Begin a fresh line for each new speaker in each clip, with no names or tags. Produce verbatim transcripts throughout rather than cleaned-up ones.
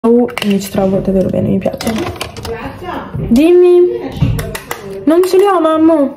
Oh, mi ci trovo davvero bene, mi piace. Dimmi. Non ce li ho, mamma.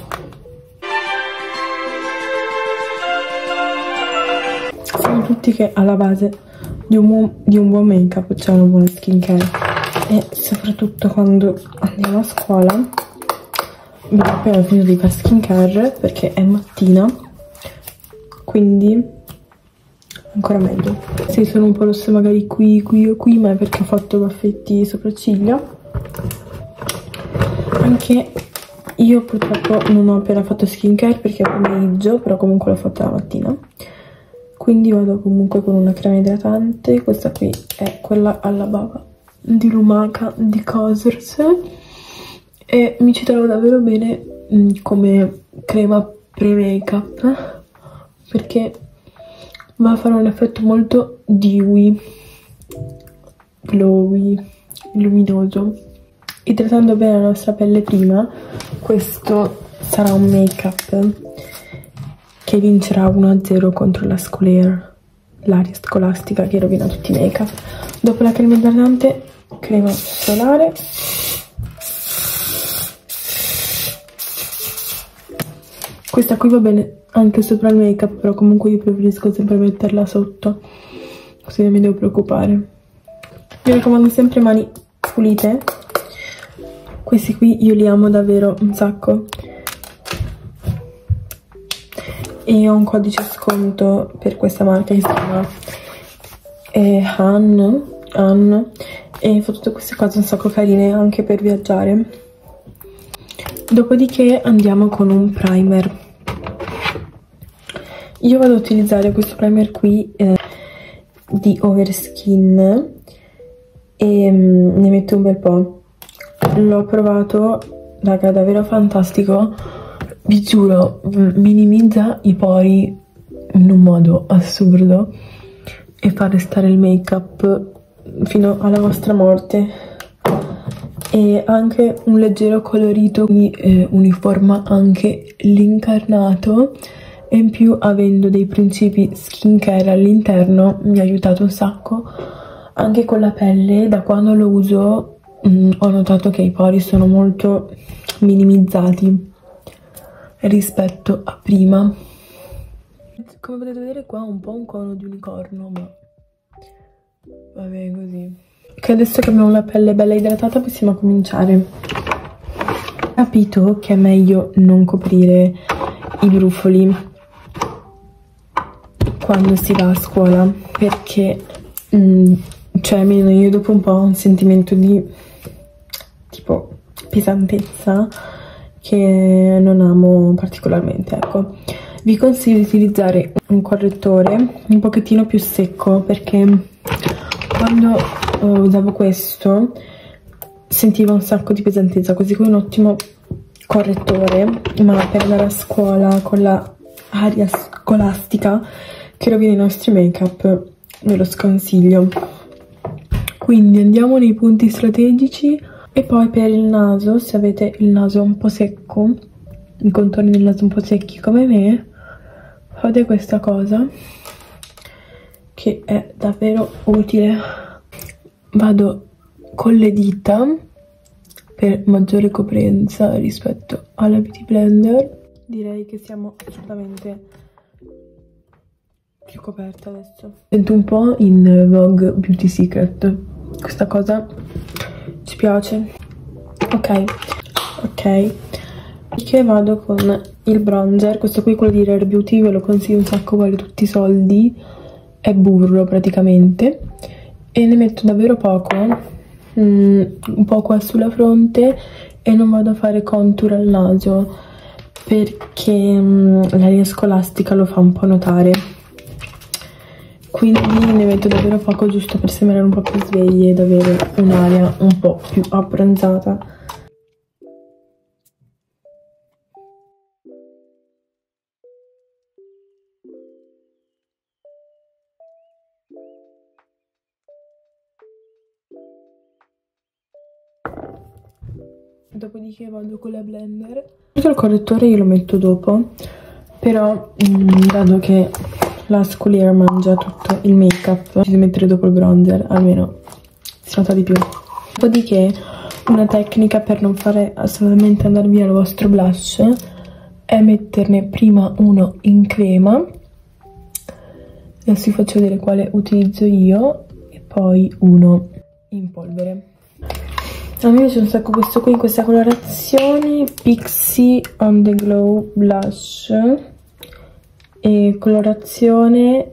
Sanno tutti che alla base di un, buon, di un buon make up c'è una buona skincare. E soprattutto quando andiamo a scuola abbiamo appena finito di fare skincare perché è mattina, quindi ancora meglio. Sì, sono un po' rosse magari qui, qui o qui, ma è perché ho fatto baffetti sopracciglia. Anche io purtroppo non ho appena fatto skincare perché è pomeriggio, però comunque l'ho fatta la mattina. Quindi vado comunque con una crema idratante. Questa qui è quella alla bava di Lumaca di Cosrx e mi ci trovo davvero bene mh, come crema pre-make-up perché va a fare un effetto molto dewy, glowy, luminoso, idratando bene la nostra pelle prima. Questo sarà un make-up che vincerà uno a zero contro la Scolaire, l'aria scolastica che rovina tutti i make-up. Dopo la crema idratante, crema solare. Questa qui va bene anche sopra il make-up, però comunque io preferisco sempre metterla sotto, così non mi devo preoccupare. Mi raccomando sempre mani pulite. Questi qui io li amo davvero un sacco. E ho un codice sconto per questa marca che si chiama eh, Han, Han, e fa tutte queste cose un sacco carine anche per viaggiare. Dopodiché andiamo con un primer. Io vado ad utilizzare questo primer qui eh, di Overskin e mm, ne metto un bel po'. L'ho provato, raga, davvero fantastico. Vi giuro, minimizza i pori in un modo assurdo e fa restare il make up fino alla vostra morte. E anche un leggero colorito, quindi eh, uniforma anche l'incarnato, e in più avendo dei principi skincare all'interno mi ha aiutato un sacco. Anche con la pelle, da quando lo uso mh, ho notato che i pori sono molto minimizzati rispetto a prima. Come potete vedere qua ho un po' un cono di unicorno, ma va bene così. Ok, adesso che abbiamo la pelle bella idratata possiamo cominciare. Ho capito che è meglio non coprire i brufoli quando si va a scuola perché mh, cioè almeno io dopo un po' ho un sentimento di tipo pesantezza che non amo particolarmente, ecco. Vi consiglio di utilizzare un correttore un pochettino più secco perché quando uh, usavo questo sentivo un sacco di pesantezza, così come un ottimo correttore, ma per andare a scuola con la aria scolastica che rovina i nostri make up ve lo sconsiglio. Quindi andiamo nei punti strategici. E poi per il naso, se avete il naso un po' secco, i contorni del naso un po' secchi come me, fate questa cosa che è davvero utile. Vado con le dita per maggiore coprenza rispetto alla Beauty Blender. Direi che siamo assolutamente più coperte adesso. Sento un po' in Vogue Beauty Secret, questa cosa ci piace. Ok, ok. Che vado con il bronzer. Questo qui, quello di Rare Beauty, ve lo consiglio un sacco, vale tutti i soldi. È burro praticamente. E ne metto davvero poco, mm, un po' qua sulla fronte, e non vado a fare contour al naso perché mm, l'aria scolastica lo fa un po' notare. Quindi ne metto davvero poco, giusto per sembrare un po' più sveglie ed avere un'aria un po' più abbronzata. Dopodiché vado con la blender. Il correttore io lo metto dopo, però mh, dato che la Scolaire mangia tutto il make up, ci devo mettere dopo il bronzer, almeno si nota di più. Dopodiché una tecnica per non fare assolutamente andare via il vostro blush è metterne prima uno in crema, adesso vi faccio vedere quale utilizzo io, e poi uno in polvere. A me piace un sacco questo qui, questa colorazione Pixie On The Glow Blush, e colorazione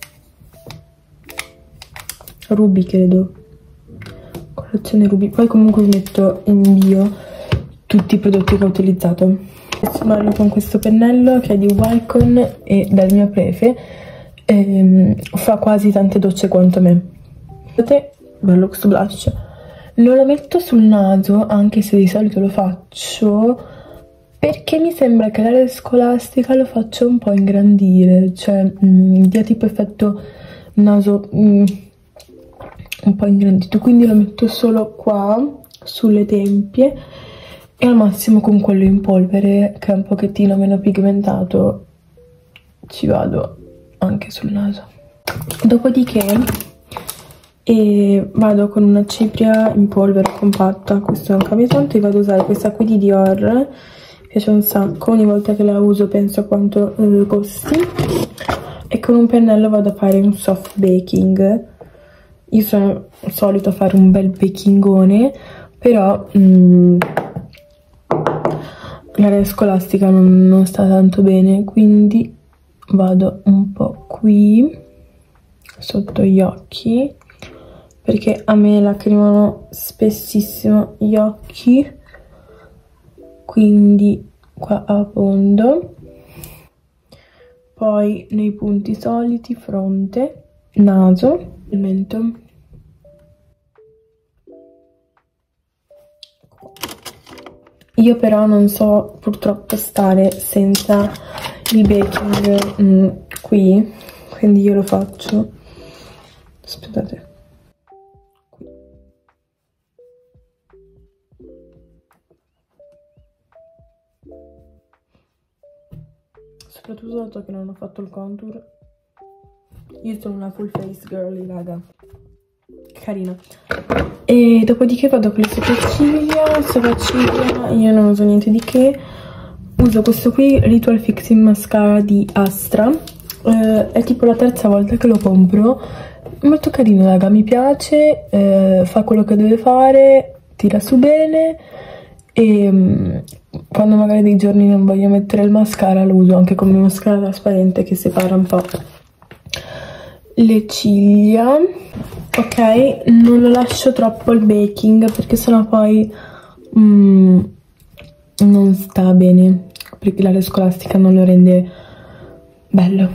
Ruby credo, colorazione Ruby. Poi comunque vi metto in bio tutti i prodotti che ho utilizzato. Smallo con questo pennello che è di Wycon e dal mio prefe, ehm, fa quasi tante docce quanto me. Vedete, bello questo blush. Non lo metto sul naso, anche se di solito lo faccio, perché mi sembra che l'area scolastica lo faccia un po' ingrandire, cioè mh, dia tipo effetto naso mh, un po' ingrandito, quindi lo metto solo qua sulle tempie e al massimo con quello in polvere che è un pochettino meno pigmentato ci vado anche sul naso. Dopodiché e vado con una cipria in polvere compatta, questo non cambia tanto, e vado a usare questa qui di Dior, mi piace un sacco, ogni volta che la uso penso a quanto eh, costi, e con un pennello vado a fare un soft baking. Io sono solito a fare un bel bakingone, però mh, l'area scolastica non, non sta tanto bene, quindi vado un po' qui sotto gli occhi, perché a me lacrimano spessissimo gli occhi, quindi qua a fondo, poi nei punti soliti, fronte, naso, il mento. Io però non so purtroppo stare senza il baking mm, qui, quindi io lo faccio. Aspettate. Soprattutto dato che non ho fatto il contour. Io sono una full face girly, raga. Carina. E dopodiché vado con le sopracciglia. Sopracciglia, io non uso niente di che. Uso questo qui, Ritual Fixing Mascara di Astra. Eh, è tipo la terza volta che lo compro. Molto carino, raga, mi piace. Eh, fa quello che deve fare, tira su bene. E um, quando magari dei giorni non voglio mettere il mascara lo uso anche come mascara trasparente che separa un po' le ciglia. Ok, non lo lascio troppo il baking perché sennò poi mm, non sta bene, perché l'area scolastica non lo rende bello.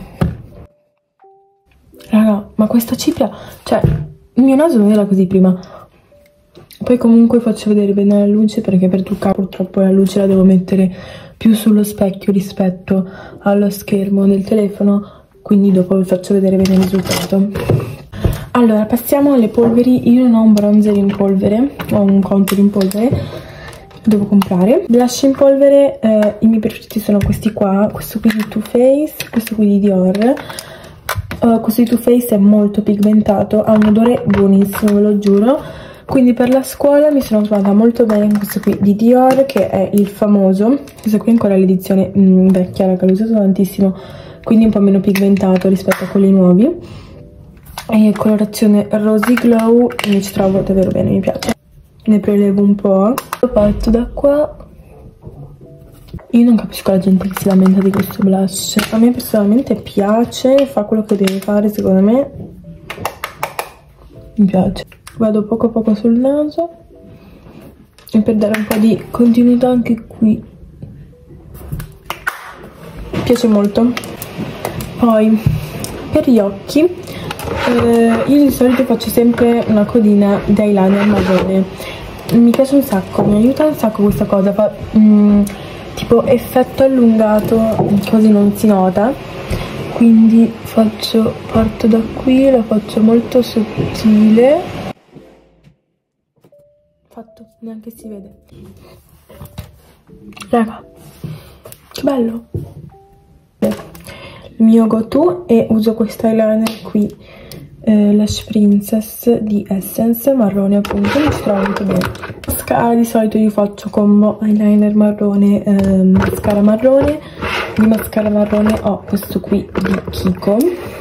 Raga, ma questa cipria, cioè il mio naso non era così prima. Poi comunque faccio vedere bene la luce, perché per truccare purtroppo la luce la devo mettere più sullo specchio rispetto allo schermo del telefono, quindi dopo vi faccio vedere bene il risultato. Allora, passiamo alle polveri. Io non ho un bronzer in polvere, ho un contour in polvere, devo comprare. Blush in polvere, eh, i miei preferiti sono questi qua, questo qui di Too Faced, questo qui di Dior. Uh, questo di Too Faced è molto pigmentato, ha un odore buonissimo, ve lo giuro. Quindi per la scuola mi sono trovata molto bene con questo qui di Dior, che è il famoso. Questo qui è ancora l'edizione mm, vecchia, raga, l'ho usato tantissimo, quindi un po' meno pigmentato rispetto a quelli nuovi. E colorazione Rosy Glow, mi ci trovo davvero bene, mi piace. Ne prelevo un po', lo parto da qua. Io non capisco la gente che si lamenta di questo blush. A me personalmente piace, fa quello che deve fare, secondo me. Mi piace. Vado poco a poco sul naso e per dare un po' di continuità anche qui. Mi piace molto. Poi per gli occhi eh, io di solito faccio sempre una codina di eyeliner marrone. Mi piace un sacco, mi aiuta un sacco questa cosa, fa mm, tipo effetto allungato, così non si nota. Quindi faccio, parto da qui, la faccio molto sottile. Fatto, neanche si vede. Raga, che bello. Il mio go to, e uso questo eyeliner qui eh, Lash Princess di Essence, marrone appunto, mi ci trovo molto bene. Mascara di solito io faccio combo eyeliner marrone, eh, mascara marrone. Di mascara marrone ho questo qui di Kiko,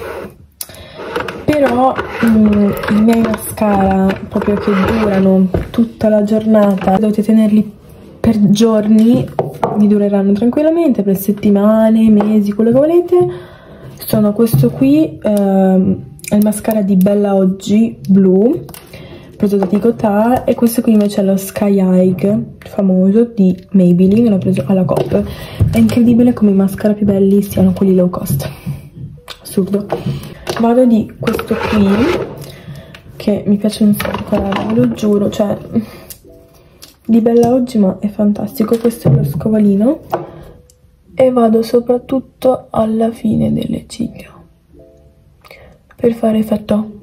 però mh, i miei mascara proprio che durano tutta la giornata, dovete tenerli per giorni, vi dureranno tranquillamente per settimane, mesi, quello che volete. Sono questo qui, ehm, è il mascara di Bella Oggi blu, preso da Ticotà, e questo qui invece è lo Sky High famoso di Maybelline, l'ho preso alla Coop. È incredibile come i mascara più belli siano quelli low cost, assurdo. Vado di questo qui che mi piace un sacco, ve lo giuro, cioè di Bella Oggi, ma è fantastico. Questo è lo scovolino e vado soprattutto alla fine delle ciglia per fare effetto.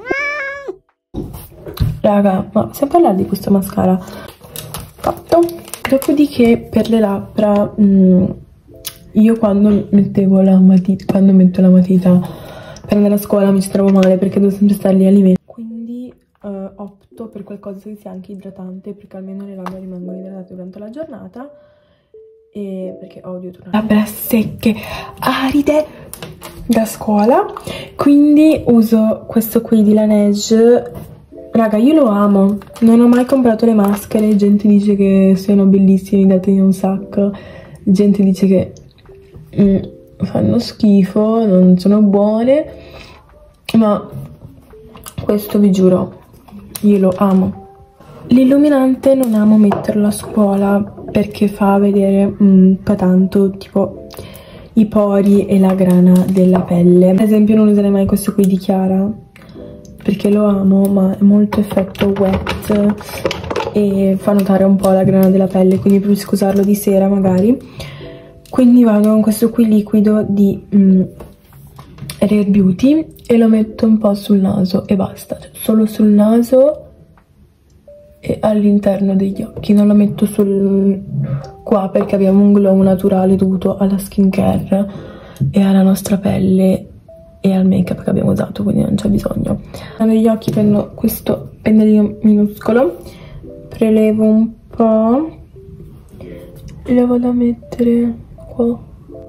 Raga, ma stiamo parlando di questo mascara fatto. Dopodiché per le labbra mh, io quando mettevo la matita, quando metto la matita per andare a scuola mi ci trovo male perché devo sempre stare lì a livello, quindi uh, opto per qualcosa che sia anche idratante, perché almeno le labbra rimangono idratate durante la giornata, e perché odio tornare labbra secche, aride da scuola. Quindi uso questo qui di Laneige. Raga, io lo amo, non ho mai comprato le maschere, gente dice che siano bellissime, datene un sacco, gente dice che mm, fanno schifo, non sono buone, ma questo vi giuro, io lo amo. L'illuminante non amo metterlo a scuola perché fa vedere un po' tanto tipo i pori e la grana della pelle. Ad esempio non userei mai questo qui di Chiara perché lo amo, ma è molto effetto wet e fa notare un po' la grana della pelle, quindi preferisco usarlo di sera magari. Quindi vado con questo qui liquido di mm, Rare Beauty e lo metto un po' sul naso e basta, cioè solo sul naso e all'interno degli occhi, non lo metto sul qua perché abbiamo un glow naturale dovuto alla skincare e alla nostra pelle e al make up che abbiamo usato, quindi non c'è bisogno. Negli occhi prendo questo pennellino minuscolo, prelevo un po' e lo vado a mettere qua,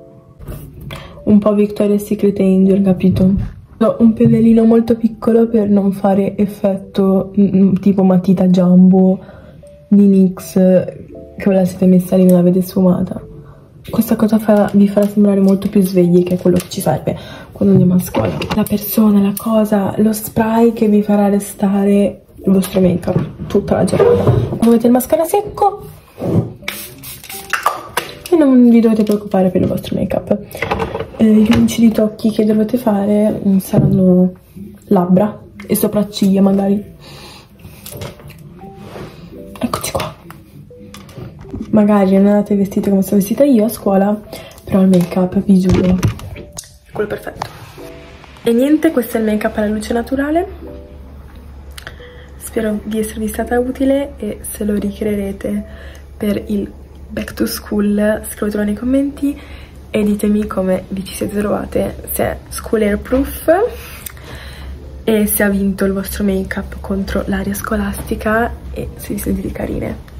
un po' Victoria's Secret Angel, capito? Ho un pennellino molto piccolo per non fare effetto mm, tipo matita jumbo di NYX che ve la siete messa lì, non l'avete sfumata. Questa cosa fa, vi farà sembrare molto più svegli, che è quello che ci serve quando andiamo a scuola. La persona, la cosa, lo spray che vi farà restare il vostro make up tutta la giornata. Quando avete il mascara secco e non vi dovete preoccupare per il vostro make up. Eh, gli unici ritocchi che dovete fare saranno labbra e sopracciglia magari. Eccoci qua. Magari non andate vestite come sono vestita io a scuola, però il make up vi giuro è quello perfetto. E niente, questo è il make up alla luce naturale. Spero di esservi stata utile e se lo ricreerete per il back to school scrivetelo nei commenti e ditemi come vi ci siete trovate, se è school air proof e se ha vinto il vostro make up contro l'aria scolastica e se vi sentite carine.